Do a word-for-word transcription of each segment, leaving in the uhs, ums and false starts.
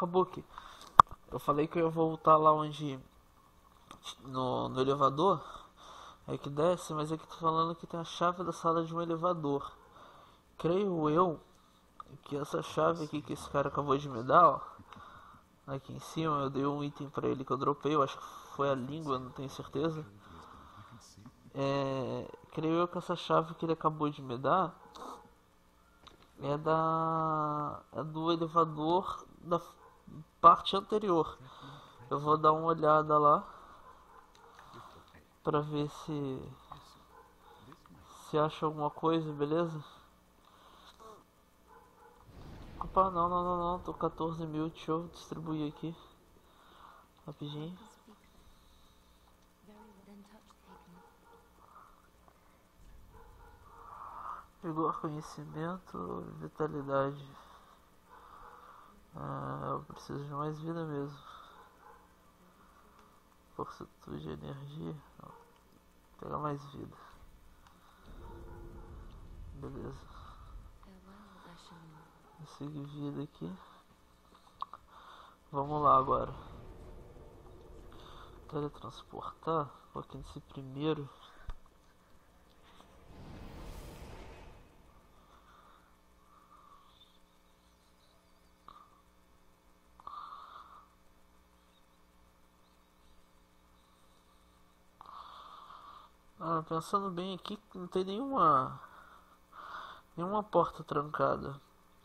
Kabuki, eu falei que eu ia voltar lá onde... No, no elevador. É que desce, mas é que tô falando que tem a chave da sala de um elevador. Creio eu que essa chave aqui que esse cara acabou de me dar, ó, aqui em cima, eu dei um item pra ele que eu dropei, eu acho que foi a língua, não tenho certeza. É, creio eu que essa chave que ele acabou de me dar é da é do elevador da parte anterior. Eu vou dar uma olhada lá pra ver se se acha alguma coisa, beleza? Opa, não, não, não, não, tô quatorze mil, deixa eu distribuir aqui rapidinho. Vigor, conhecimento, vitalidade. Ah, eu preciso de mais vida mesmo. Fortitude, energia. Não. Vou pegar mais vida. Beleza. Consegui vida aqui. Vamos lá agora. Teletransportar. Vou aqui nesse primeiro. Ah, pensando bem aqui, não tem nenhuma nenhuma porta trancada.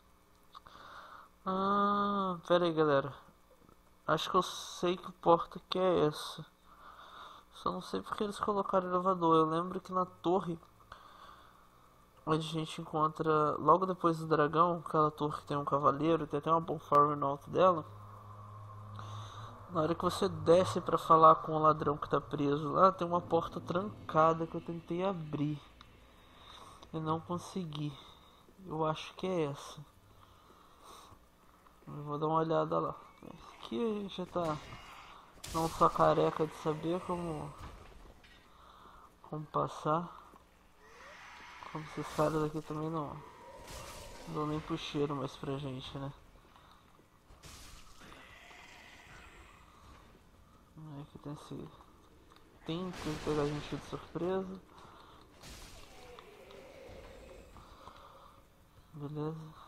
Ah, pera aí, galera. Acho que eu sei que porta que é essa. Só não sei porque eles colocaram elevador. Eu lembro que na torre onde a gente encontra logo depois do dragão, aquela torre que tem um cavaleiro, tem até uma bonfire no alto dela. Na hora que você desce pra falar com o ladrão que tá preso lá, tem uma porta trancada que eu tentei abrir e não consegui. Eu acho que é essa. Eu vou dar uma olhada lá. Aqui a gente já tá não só careca de saber como como passar. Como esses caras aqui também não, não dão nem pro cheiro mais pra gente, né? Aqui tem esse... Tenta pegar a gente de surpresa. Beleza.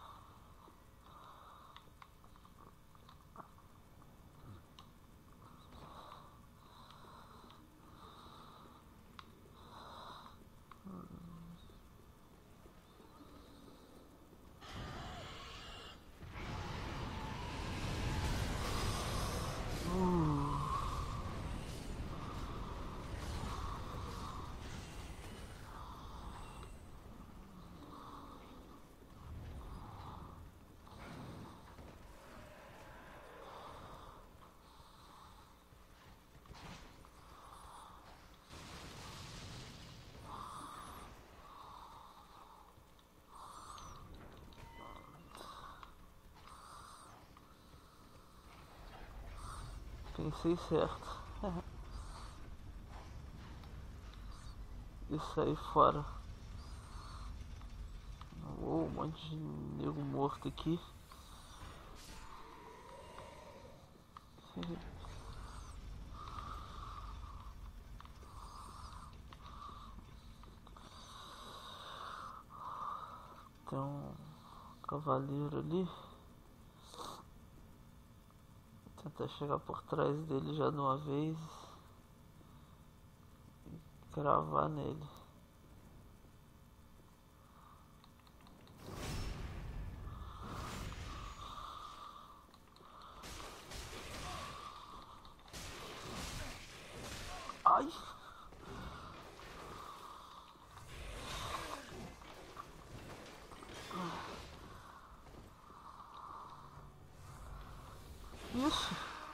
Pensei certo. E saí fora. Oh, um monte de nego morto aqui. Tem um cavaleiro ali. Vou tentar chegar por trás dele já de uma vez e cravar nele. Ai! Isso!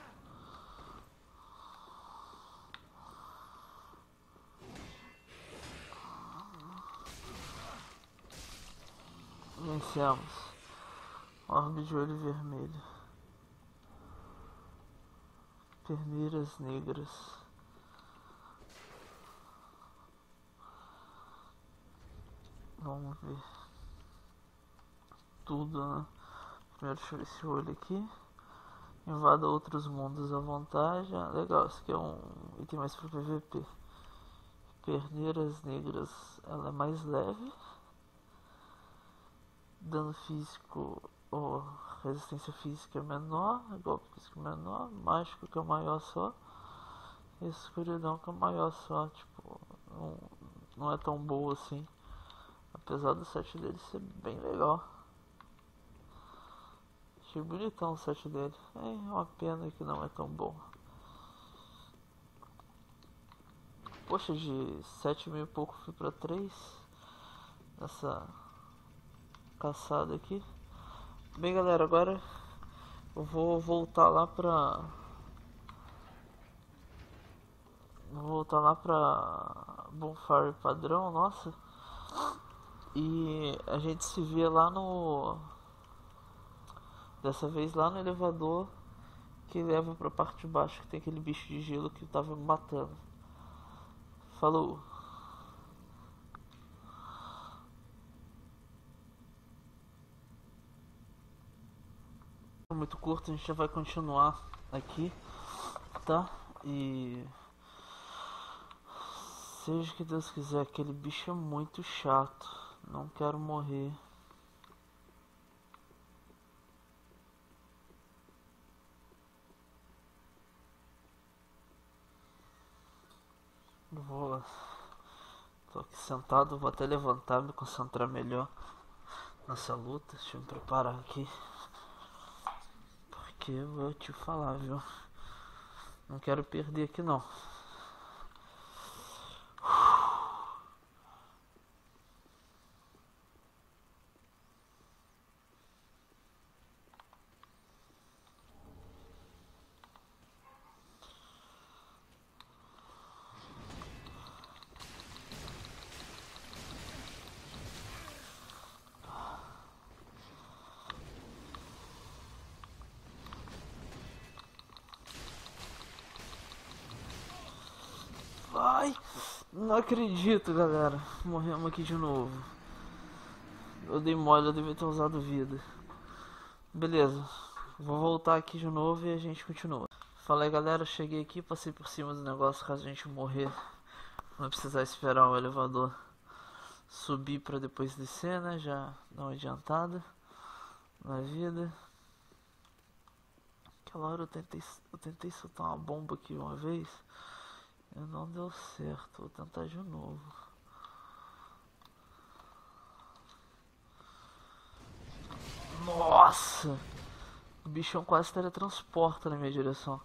Vencemos. Orbe de olho vermelho. Perneiras negras. Vamos ver. Tudo, né? Primeiro deixa eu ver esse olho aqui. Invada outros mundos à vontade. Ah, legal, isso aqui é um item mais pro P V P. Perneiras negras, ela é mais leve. Dano físico ou resistência física é menor. Golpe físico menor. Mágico que é o maior só. E escuridão que é o maior só. Tipo, não, não é tão boa assim. Apesar do set dele ser bem legal. Achei bonitão o set dele. É uma pena que não é tão bom. Poxa, de sete mil e pouco fui pra três. Nessa caçada aqui. Bem, galera, agora eu vou voltar lá pra... Vou voltar lá pra Bonfire padrão, nossa. E a gente se vê lá no... Dessa vez lá no elevador que leva pra parte de baixo, que tem aquele bicho de gelo que tava me matando. Falou! Muito curto, a gente já vai continuar aqui, tá? E... Seja o que Deus quiser, aquele bicho é muito chato. Não quero morrer. Vou... Tô aqui sentado, vou até levantar, me concentrar melhor nessa luta. Deixa eu me preparar aqui. Porque eu vou te falar, viu? Não quero perder aqui não. Ai, não acredito, galera. Morremos aqui de novo. Eu dei mole, eu devia ter usado vida. Beleza, vou voltar aqui de novo e a gente continua. Fala aí, galera, cheguei aqui, passei por cima do negócio caso a gente morrer. Não precisar esperar o elevador subir pra depois descer, né? Já dá uma adiantada na vida. Aquela hora eu tentei, eu tentei soltar uma bomba aqui uma vez. E não deu certo, vou tentar de novo. Nossa! O bichão quase teletransporta na minha direção.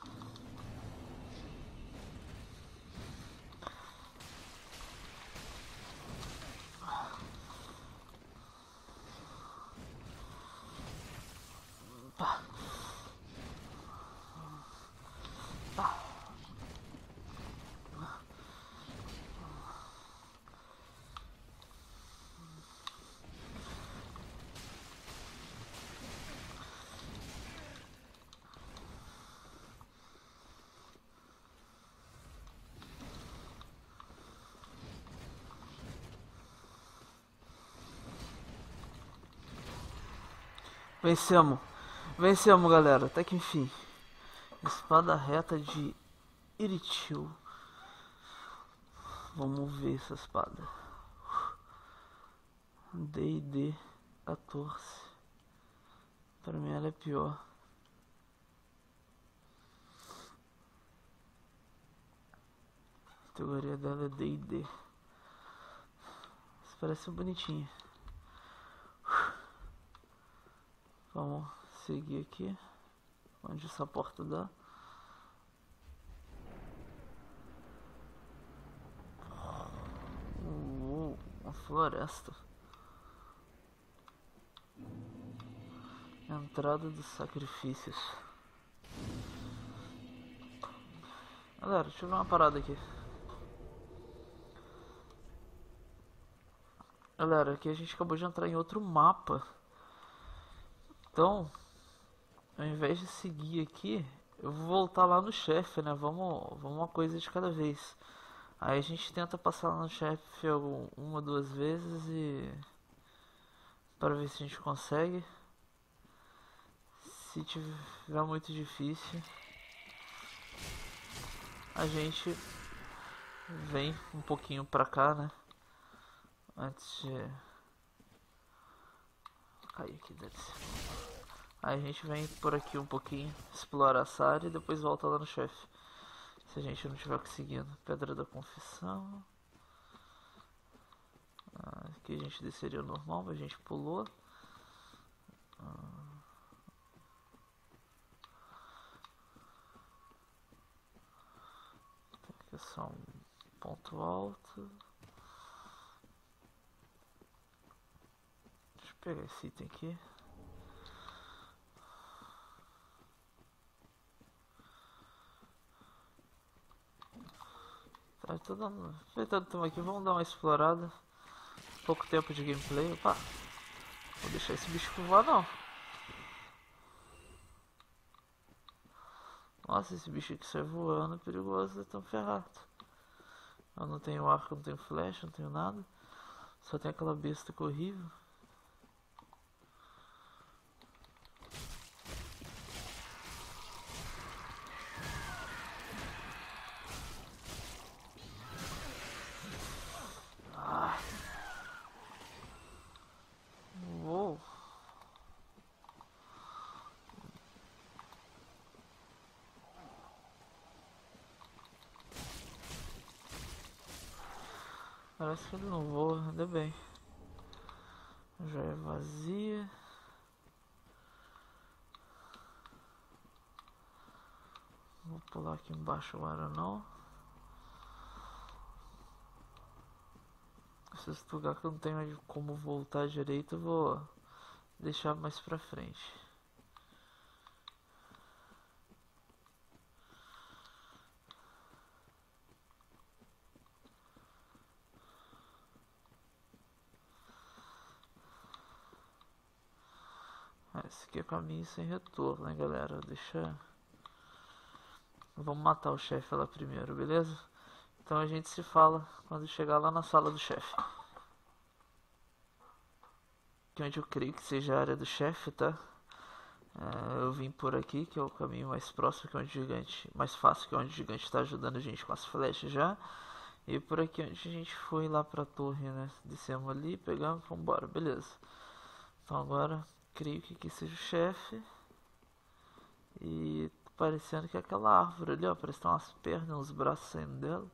Vencemos. Vencemos, galera. Até que enfim. Espada reta de Iritil. Vamos ver essa espada. D e D quatorze. Pra mim ela é pior. A categoria dela é D e D. Isso parece bonitinho. Vamos seguir aqui. Onde essa porta dá. Uh, uma floresta. Entrada dos sacrifícios. Galera, deixa eu ver uma parada aqui. Galera, aqui a gente acabou de entrar em outro mapa. Então, ao invés de seguir aqui, eu vou voltar lá no chefe, né? Vamos, vamos uma coisa de cada vez. Aí a gente tenta passar lá no chefe uma, duas vezes e... para ver se a gente consegue. se tiver muito difícil, a gente vem um pouquinho pra cá, né? Antes de cair aqui dentro. Aí a gente vem por aqui um pouquinho, explora essa área e depois volta lá no chefe. Se a gente não estiver conseguindo. Pedra da confissão. Ah, aqui a gente desceria normal, mas a gente pulou. Ah. Aqui é só um ponto alto. Deixa eu pegar esse item aqui. Tá, tô dando... Aproveitando que estamos aqui, vamos dar uma explorada. Pouco tempo de gameplay. Opa! Vou deixar esse bicho voar não. Nossa, esse bicho aqui sai voando, é perigoso, é tão ferrado. Eu não tenho arco, não tenho flecha, não tenho nada. Só tem aquela besta que é horrível. Ah. Uou. Parece que ele não voa, ainda bem. Já é vazia. Vou pular aqui embaixo agora não. Esse lugar que eu não tenho como voltar direito, eu vou deixar mais pra frente. Esse aqui é caminho sem retorno, né, galera? Deixa... Vamos matar o chefe lá primeiro, beleza? Então a gente se fala quando chegar lá na sala do chefe. Que é onde eu creio que seja a área do chefe, tá? É, eu vim por aqui, que é o caminho mais próximo, que é onde o gigante... Mais fácil, que é onde o gigante tá ajudando a gente com as flechas já. E por aqui onde a gente foi lá pra torre, né? Descemos ali, pegamos e vamos embora, beleza. Então agora... Creio que aqui seja o chefe. E parecendo que é aquela árvore ali, ó. Parece que tem umas pernas, uns braços saindo dela.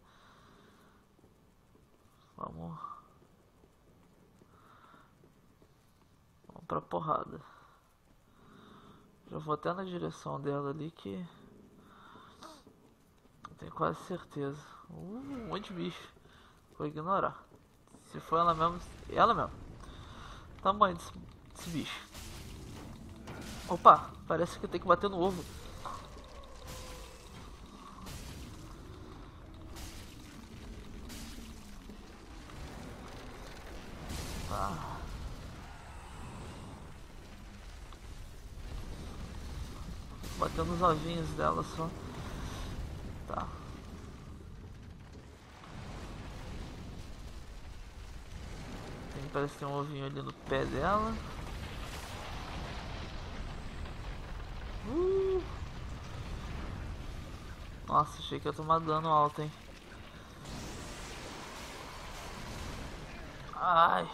Vamos. Vamos pra porrada. Já vou até na direção dela ali que... Eu tenho quase certeza. Uh, um monte de bicho. Vou ignorar. Se for ela mesmo... Ela mesmo. Tamanho desse, desse bicho. Opa, parece que eu tenho que bater no ovo. Ah. Bateu nos ovinhos dela só. Tá. Tem, parece que tem um ovinho ali no pé dela. Uh. Nossa, achei que ia tomar dano alto, hein. Ai.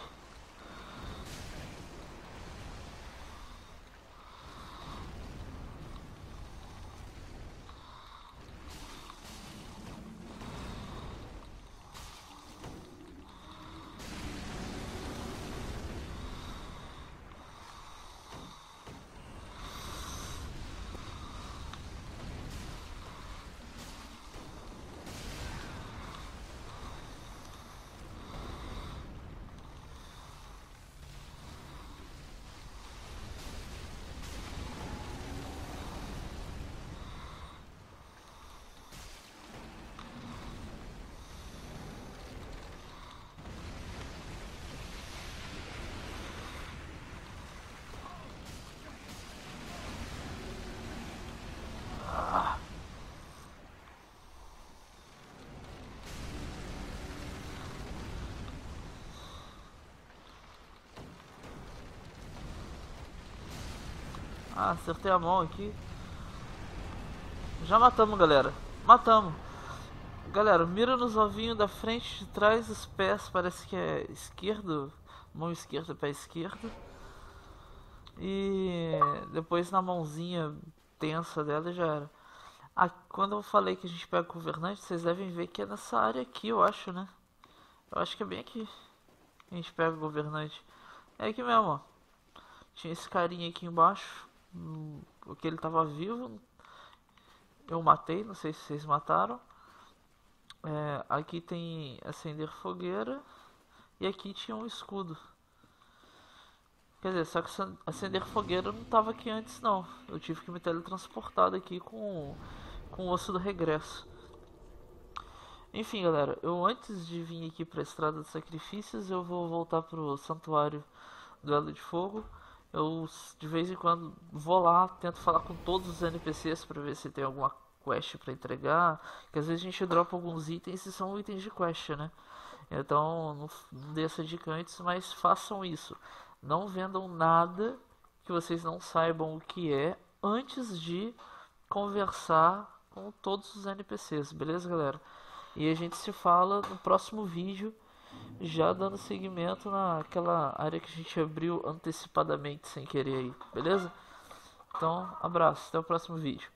Ah, acertei a mão aqui. Já matamos, galera. Matamos. Galera, mira nos ovinhos da frente, de trás, os pés. Parece que é esquerdo. Mão esquerda, pé esquerdo. E depois na mãozinha tensa dela já era. Ah, quando eu falei que a gente pega o governante, vocês devem ver que é nessa área aqui, eu acho, né? Eu acho que é bem aqui que a gente pega o governante. É aqui mesmo, ó. Tinha esse carinha aqui embaixo. Porque ele tava vivo. Eu matei, não sei se vocês mataram. É, aqui tem acender fogueira. E aqui tinha um escudo. Quer dizer, só que acender fogueira não tava aqui antes não. Eu tive que me teletransportar aqui com, com o osso do regresso. Enfim, galera, eu antes de vir aqui pra Estrada dos Sacrifícios, eu vou voltar pro Santuário do Elo de Fogo. Eu de vez em quando vou lá, tento falar com todos os N P Cs pra ver se tem alguma quest pra entregar. Que às vezes a gente dropa alguns itens e são itens de quest, né? Então não, não dei essa dica antes, mas façam isso. Não vendam nada que vocês não saibam o que é antes de conversar com todos os N P Cs, beleza, galera? E a gente se fala no próximo vídeo, já dando seguimento naquela área que a gente abriu antecipadamente sem querer aí, beleza? Então, abraço, até o próximo vídeo.